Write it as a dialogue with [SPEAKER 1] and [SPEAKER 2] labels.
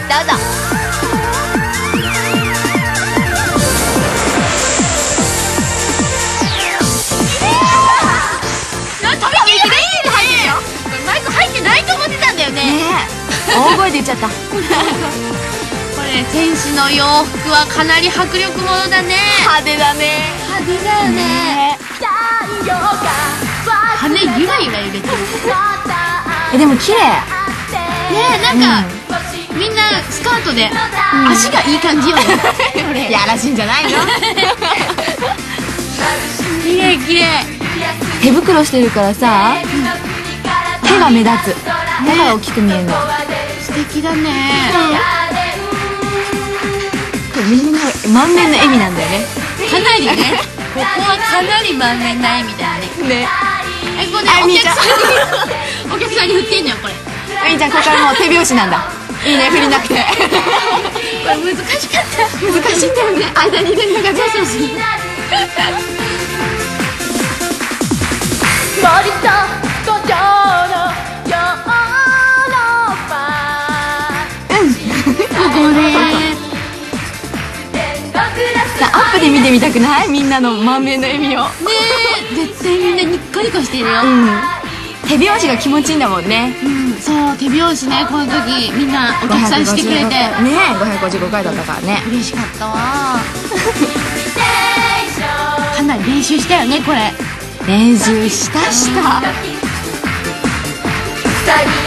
[SPEAKER 1] どうぞ。
[SPEAKER 2] マイク入ってないと思ってたんだよね。
[SPEAKER 1] 大声で言っちゃった。
[SPEAKER 2] これ天使の洋服はかなり迫力ものだね。
[SPEAKER 1] 派手だね。
[SPEAKER 2] 派手だよね。羽ゆらゆら揺れてる。
[SPEAKER 1] でも綺麗
[SPEAKER 2] ねえ、なんか、みんなスカートで足がいい感じよね。
[SPEAKER 1] やらしいんじゃないの。
[SPEAKER 2] 綺麗綺麗。
[SPEAKER 1] 手袋してるからさ、手が目立つ。だから大きく見えるの。
[SPEAKER 2] 素敵だね。
[SPEAKER 1] みんな満面の笑みなんだよね。
[SPEAKER 2] かなりね。ここはかなり満面な笑みだよね。
[SPEAKER 1] ね。
[SPEAKER 2] これね、お客さんに振ってんのよこれ。
[SPEAKER 1] みーちゃんここからもう手拍子なんだ。いいね、振りなくて。
[SPEAKER 2] これ難しかった。
[SPEAKER 1] 難しいんだよね。間に入れるのが。
[SPEAKER 2] そうそうそう。
[SPEAKER 3] 森と五条のヨーロッパ。
[SPEAKER 2] ここね。
[SPEAKER 1] アップで見てみたくない？みんなの満面の笑みを。
[SPEAKER 2] ねえ、絶対みんなにっこりこしてるよ。
[SPEAKER 1] 手拍子が気持ちいいんだもんね。
[SPEAKER 2] そう、手拍子ね、この時みんなお客さんしてくれてね、
[SPEAKER 1] 555回だったからね。
[SPEAKER 2] 嬉しかったわ。かなり練習したよね、これ。
[SPEAKER 1] 練習した。